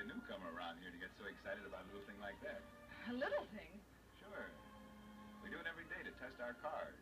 a newcomer around here to get so excited about a little thing like that. A little thing? Sure. We do it every day to test our cars.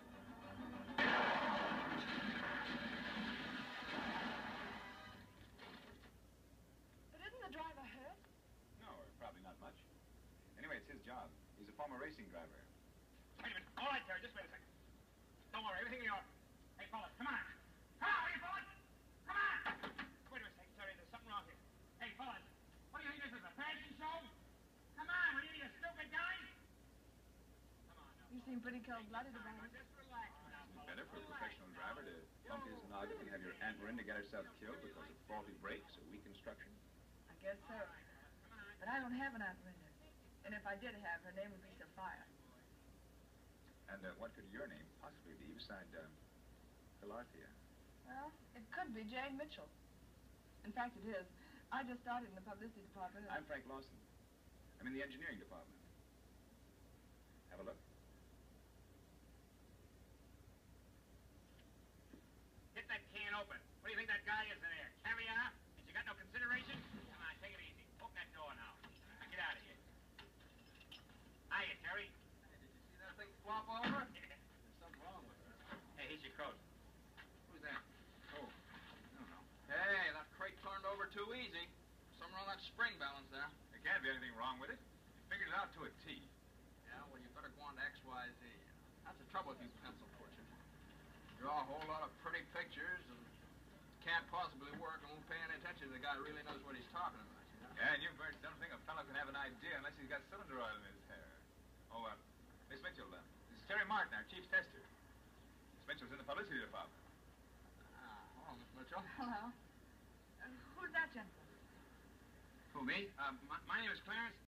But isn't the driver hurt? No, or probably not much. Anyway, it's his job. He's a former racing driver. Wait a minute. All right, Terry, just wait a second. Don't worry, everything in order. Hey, fellas, come on. Come on, you fellas! Come on! Wait a second, Terry, there's something wrong here. Hey, fellas, what do you think this is, a fashion show? Come on, will you, you stupid guys? Come on now. You seem pretty cold-blooded about it. Just relax now, It's fellas. better for a professional driver to bump his noggin and have your Aunt Miranda get herself killed because of faulty brakes or weak construction. I guess so. But I don't have an Aunt Linda. And if I did have, her name would be Sophia. And what could your name possibly be beside Philarthia? Well, it could be Jane Mitchell. In fact, it is. I just started in the publicity department. I'm Frank Lawson. I'm in the engineering department. Have a look. Get that can open. What do you think that guy is in there? Caviar? Has you got no consideration? Come on, take it easy. Open that door now. Now get out of here. Hiya, Terry. Did you see that thing flop over? There's something wrong with her. Hey, here's your coat. Who's that? Oh, I don't know. Hey, that crate turned over too easy. Something wrong with that spring balance there. There can't be anything wrong with it. You figured it out to a T. Yeah, well, you better go on to XYZ. That's the trouble with you pencil pushers. Draw a whole lot of pretty pictures and can't possibly work and won't pay any attention to the guy who really knows what he's talking about. You know? Yeah, and you birds don't think a fellow can have an idea unless he's got cylinder oil in his hair. Oh, Miss Mitchell, this is Terry Martin, our chief tester. Miss Mitchell's in the publicity department. Ah, hello, Miss Mitchell. Hello. Who's that gentleman? Who, me? My name is Clarence.